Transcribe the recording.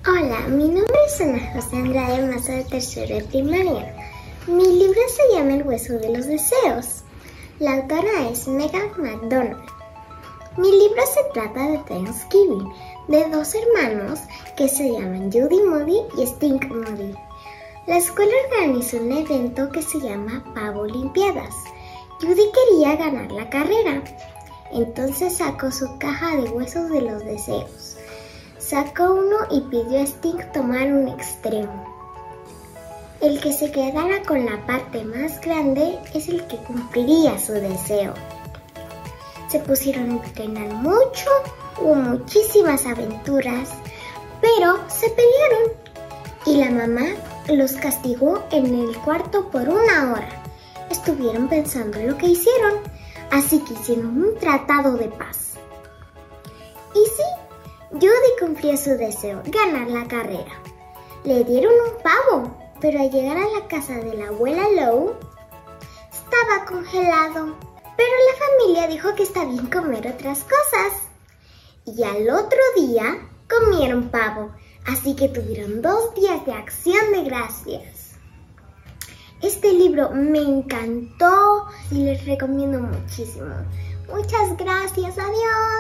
Hola, mi nombre es Ana José Andrade Maza de tercero de primaria. Mi libro se llama El hueso de los deseos. La autora es Megan McDonald. Mi libro se trata de Thanksgiving, de dos hermanos que se llaman Judy Moody y Stink Moody. La escuela organizó un evento que se llama Pavo Olimpiadas. Judy quería ganar la carrera, entonces sacó su caja de huesos de los deseos. Sacó uno y pidió a Stink tomar un extremo. El que se quedara con la parte más grande es el que cumpliría su deseo. Se pusieron a entrenar mucho, hubo muchísimas aventuras, pero se pelearon y la mamá los castigó en el cuarto por 1 hora. Estuvieron pensando en lo que hicieron, así que hicieron un tratado de paz. Y sí, Judy cumplió su deseo, ganar la carrera. Le dieron un pavo, pero al llegar a la casa de la abuela Lou, estaba congelado. Pero la familia dijo que está bien comer otras cosas. Y al otro día comieron pavo, así que tuvieron 2 días de acción de gracias. Este libro me encantó y les recomiendo muchísimo. Muchas gracias, adiós.